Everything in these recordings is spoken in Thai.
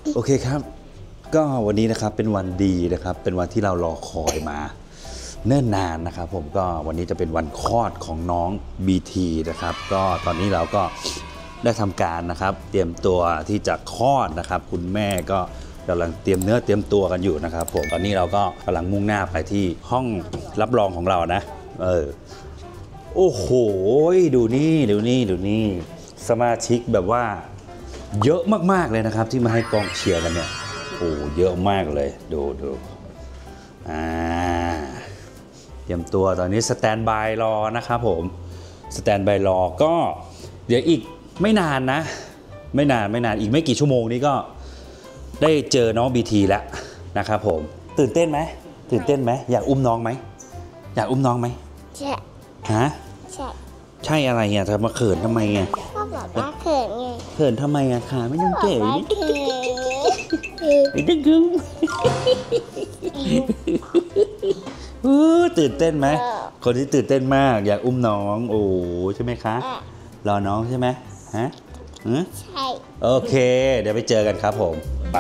โอเคครับก็วันนี้นะครับเป็นวันดีนะครับเป็นวันที่เรารอคอยมาเนิ่นนานนะครับผมก็วันนี้จะเป็นวันคลอดของน้อง BT นะครับก็ตอนนี้เราก็ได้ทำการนะครับเตรียมตัวที่จะคลอดนะครับคุณแม่ก็กำลังเตรียมเนื้อเตรียมตัวกันอยู่นะครับผมตอนนี้เราก็กำลังมุ่งหน้าไปที่ห้องรับรองของเรานะโอ้โหดูนี่สมาชิกแบบว่าเยอะมากๆเลยนะครับที่มาให้กองเชียร์กันเนี่ยโอ้เยอะมากเลยดูเตรียมตัวตอนนี้สแตนบายรอนะครับผมสแตนบายรอก็เดี๋ยวอีกไม่นานนะไม่นานอีกไม่กี่ชั่วโมงนี้ก็ได้เจอน้อง BT แล้วนะครับผมตื่นเต้นไหมอยากอุ้มน้องไหมใช่ฮะใช่อะไรอ่ะจะมาเขินทำไมอ่ะก็บอกว่าเขินไงเขินทำไมอ่ะขาไม่ต้องเก๋ไม่ต้องกึ้งตื่นเต้นไหมคนที่ตื่นเต้นมากอยากอุ้มน้องโอ้ใช่ไหมคะรอน้องใช่ไหมฮะใช่โอเคเดี๋ยวไปเจอกันครับผมไป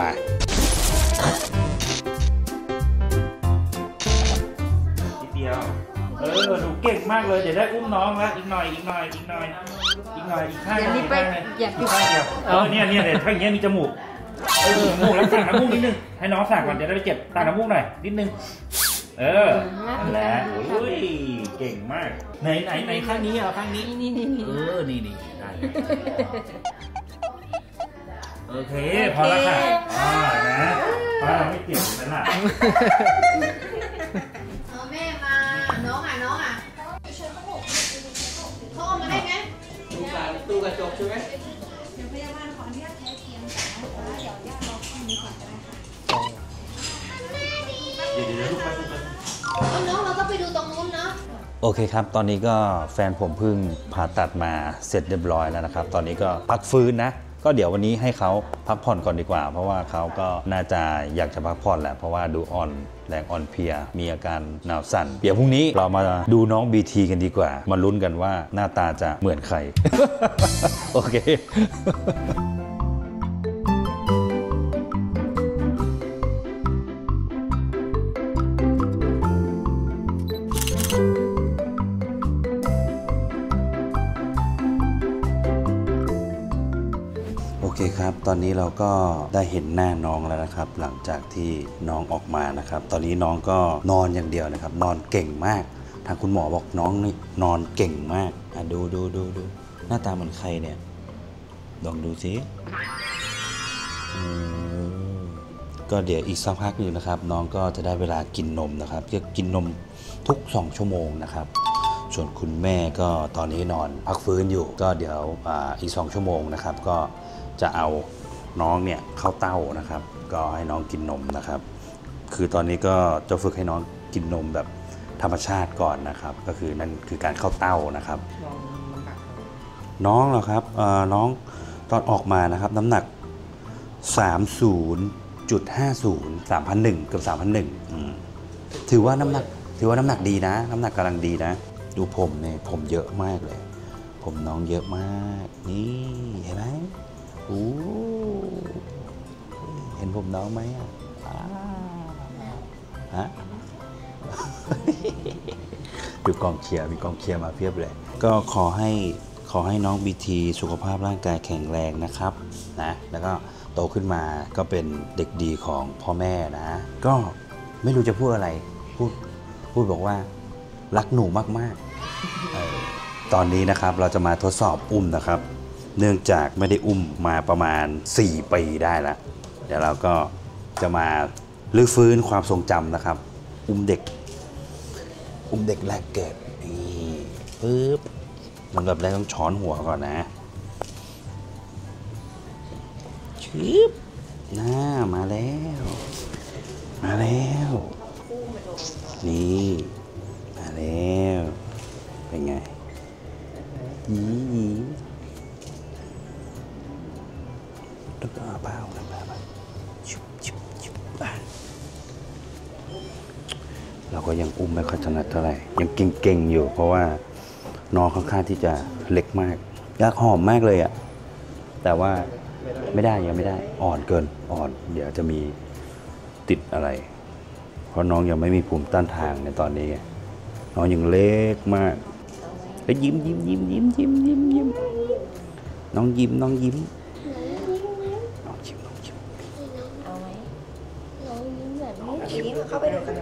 นิดเดียวหนูเก่งมากเลยเดี๋ยวได้อุ้มน้องแล้วอีกหน่อยอีกข้างอีกข้างเดียวเนี่ยเดี๋ยวถ้าอย่างเงี้ยมีจมูกจมูกแล้วสั่งน้ำมูกนิดนึงให้น้องสั่งก่อนเดี๋ยวได้ไปเจ็บสั่งน้ำมูกหน่อยนิดนึงนั่นแหละโอ้ยเก่งมากไหนข้างนี้ข้างนี้นี่ได้โอเคพอแล้วค่ะนะไม่เกี่ยวกันละแม่มาน้องเขาเอามาได้ไหมตู้กระจกใช่ไหมเดี๋ยวพยาบาลขออนุญาตใช้เตียงนะคะเดี๋ยวญาติรอข้างนี้ก่อนก็ได้ค่ะเดี๋ยวลูกไปน้องเราต้องไปดูตรงนู้นเนาะโอเคครับตอนนี้ก็แฟนผมเพิ่งผ่าตัดมาเสร็จเรียบร้อยแล้วนะครับตอนนี้ก็พักฟื้นนะก็เดี๋ยววันนี้ให้เขาพักผ่อนก่อนดีกว่าเพราะว่าเขาก็น่าจะอยากจะพักผ่อนแหละเพราะว่าดูแรงอ่อนเพลียมีอาการหนาวสั่นเดี๋ยวพรุ่งนี้เรามาดูน้อง BT กันดีกว่ามาลุ้นกันว่าหน้าตาจะเหมือนใคร โอเคโอเคครับตอนนี้เราก็ได้เห็นหน้าน้องแล้วนะครับหลังจากที่น้องออกมานะครับตอนนี้น้องก็นอนอย่างเดียวนะครับนอนเก่งมากทางคุณหมอบอกน้องนี่นอนเก่งมากดูหน้าตาเหมือนใครเนี่ยลองดูสิก็เดี๋ยวอีกสักพักนึงนะครับน้องก็จะได้เวลากินนมนะครับจะกินนมทุก2 ชั่วโมงนะครับส่วนคุณแม่ก็ตอนนี้นอนพักฟื้นอยู่ก็เดี๋ยวอีก2 ชั่วโมงนะครับก็จะเอาน้องเนี่ยเข้าเต้านะครับก็ให้น้องกินนมนะครับคือตอนนี้ก็จะฝึกให้น้องกินนมแบบธรรมชาติก่อนนะครับก็คือนั่นคือการเข้าเต้านะครับน้องเหรอครับน้องตอนออกมานะครับน้ำหนัก 30.50 3,100เกือบ 3,100ถือว่าน้ำหนักดีนะน้ำหนักกำลังดีนะดูผมเนี่ยผมเยอะมากเลยผมน้องเยอะมากนี่เห็นไหมเห็นผมน้องไหมฮะ ดูกองเชียร์มีกองเชียร์มาเพียบเลยก็ขอให้น้อง BT สุขภาพร่างกายแข็งแรงนะครับนะแล้วก็โตขึ้นมาก็เป็นเด็กดีของพ่อแม่นะก็ไม่รู้จะพูดอะไรพูดบอกว่ารักหนูมากๆตอนนี้นะครับเราจะมาทดสอบอุ้มนะครับเนื่องจากไม่ได้อุ้มมาประมาณ4 ปีได้แล้วเดี๋ยวเราก็จะมาลื้อฟื้นความทรงจำนะครับอุ้มเด็กแรกเกิดนี่ปึ๊บลำดับแรกต้องช้อนหัวก่อนนะชืบมาแล้วนี่มาแล้วเป็นไงแล้วก็เปล่าเราก็ยังอุ้มไม่ค่อยถนัดเท่าไหร่ยังเก่งอยู่เพราะว่าน้องค่อนข้างที่จะเล็กมากอยากหอมมากเลยอะแต่ว่าไม่ได้ยังไม่ได้อ่อนเกินอ่อนเดี๋ยวจะมีติดอะไรเพราะน้องยังไม่มีภูมิต้านทานในตอนนี้น้องยังเล็กมากไปยิ้มน้องยิ้มน้องยิ้มเอาไหมน้องยิ้มแบบนี้ยิ้มเข้าไปดูใกล้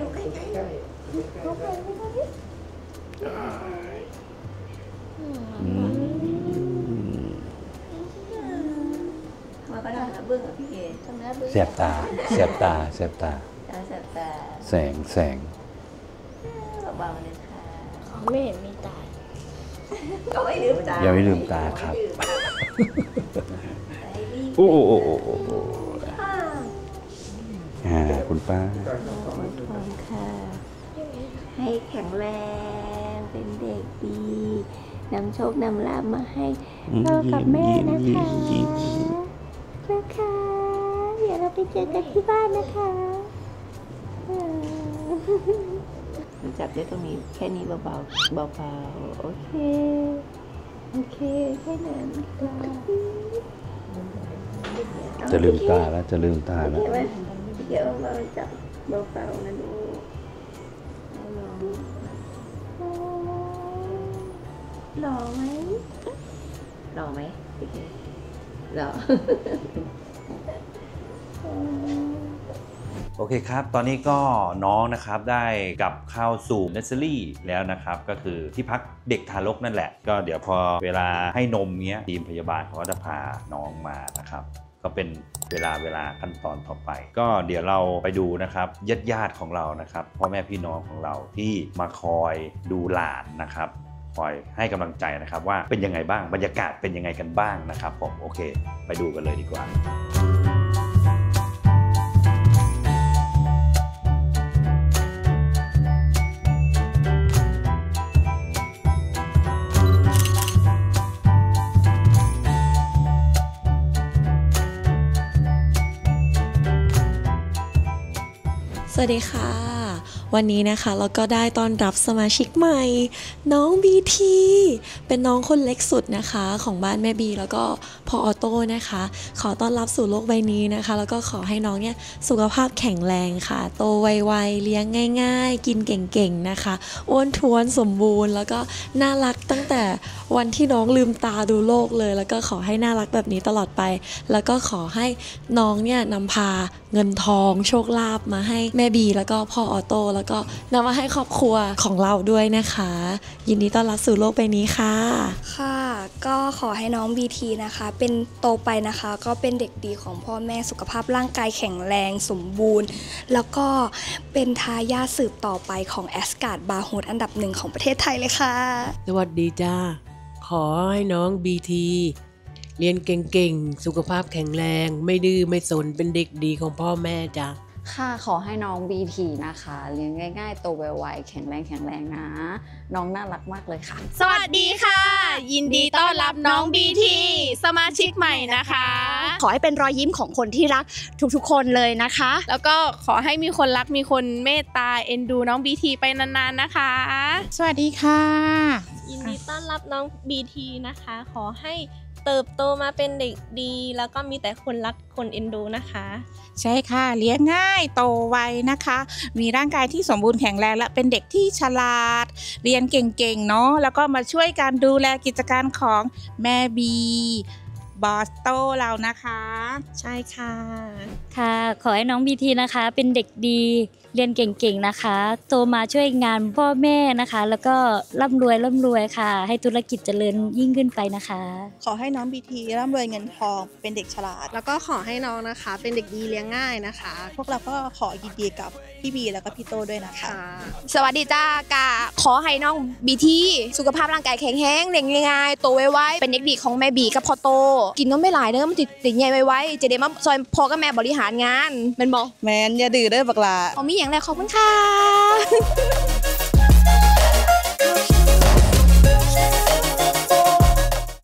มาประดับเบื้องกับพี่เก๋แสบตาแสบตาแสงเบาๆเลยค่ะไม่เห็นมีตาก็ไม่ลืมตายังไม่ลืมตาครับโอ้คุณป้าค่ะให้แข็งแรงเป็นเด็กดีนำโชคนำลาภมาให้พ่อกับแม่นะคะเดี๋ยวเราไปเจอกันที่บ้านนะคะจับได้ตรงนี้แค่นี้เบาๆโอเคแค่นั้นจะลืมตาแล้วเดี๋ยวเราจับเบาๆนะดูหล่อไหมหล่อโอเคครับตอนนี้ก็น้องนะครับได้กลับเข้าสู่เนสเซอรี่แล้วนะครับก็คือที่พักเด็กทารกนั่นแหละก็เดี๋ยวพอเวลาให้นมเนี้ยทีมพยาบาลเขาก็จะพาน้องมานะครับก็เป็นเวลาขั้นตอนต่อไปก็เดี๋ยวเราไปดูนะครับญาติของเรานะครับพ่อแม่พี่น้องของเราที่มาคอยดูหลานนะครับคอยให้กำลังใจนะครับว่าเป็นยังไงบ้างบรรยากาศเป็นยังไงกันบ้างนะครับผมโอเคไปดูกันเลยดีกว่าสวัสดีค่ะวันนี้นะคะเราก็ได้ต้อนรับสมาชิกใหม่น้องบีทีเป็นน้องคนเล็กสุดนะคะของบ้านแม่บีแล้วก็พ่อออโต้นะคะขอต้อนรับสู่โลกใบนี้นะคะแล้วก็ขอให้น้องเนี่ยสุขภาพแข็งแรงค่ะโตไวๆเลี้ยงง่ายๆกินเก่งๆนะคะอ้วนท้วนสมบูรณ์แล้วก็น่ารักตั้งแต่วันที่น้องลืมตาดูโลกเลยแล้วก็ขอให้น่ารักแบบนี้ตลอดไปแล้วก็ขอให้น้องเนี่ยนำพาเงินทองโชคลาภมาให้แม่บีแล้วก็พ่อออโต้แล้วก็นำมาให้ครอบครัวของเราด้วยนะคะยินดีต้อนรับสู่โลกใบนี้ค่ะค่ะก็ขอให้น้องบีทีนะคะเป็นโตไปนะคะก็เป็นเด็กดีของพ่อแม่สุขภาพร่างกายแข็งแรงสมบูรณ์แล้วก็เป็นทายาทสืบต่อไปของแอสการ์ดบาร์โฮสอันดับ1ของประเทศไทยเลยค่ะสวัสดีจ้าขอให้น้องบีทีเรียนเก่งๆสุขภาพแข็งแรงไม่ดื้อไม่สนเป็นเด็กดีของพ่อแม่จ้าค่ะขอให้น้องบีทีนะคะเลี้ยงง่ายๆโตไวๆแข็งแรงนะน้องน่ารักมากเลยค่ะสวัสดีค่ะยินดีต้อนรับน้องบีทีสมาชิกใหม่นะคะขอให้เป็นรอยยิ้มของคนที่รักทุกๆคนเลยนะคะแล้วก็ขอให้มีคนรักมีคนเมตตาเอ็นดูน้องบีทีไปนานๆนะคะสวัสดีค่ะยินดีต้อนรับน้องบีทีนะคะขอให้เติบโตมาเป็นเด็กดีแล้วก็มีแต่คนรักคนเอ็นดูนะคะใช่ค่ะเลี้ยงง่ายโตไวนะคะมีร่างกายที่สมบูรณ์แข็งแรงและเป็นเด็กที่ฉลาดเรียนเก่งๆเนาะแล้วก็มาช่วยการดูแลกิจการของแม่บีบอสโตเรานะคะใช่ค่ะค่ะขอให้น้องบีทีนะคะเป็นเด็กดีเรียนเก่งๆนะคะโตมาช่วยงานพ่อแม่นะคะแล้วก็ร่ำรวยค่ะให้ธุรกิจเจริญยิ่งขึ้นไปนะคะขอให้น้องบีทีร่ำรวยเงินทองเป็นเด็กฉลาดแล้วก็ขอให้น้องนะคะเป็นเด็กดีเลี้ยงง่ายนะคะพวกเราก็ขอยินดีกับพี่บีแล้วก็พี่โตด้วยนะคะสวัสดีจ้ากาขอให้น้องบีทีสุขภาพร่างกายแข็งแรงเด็กง่ายๆโตไวๆเป็นเด็กดีของแม่บีกับพ่อโตกินนมไม่หลายเด้อมันติดใหญ่ไวๆจะได้มาซอยพ่อกับแม่บริหารงานเป็นบ่แมนอย่าดื้อเด้อบักหลามีอย่างไรขอบคุณค่ะ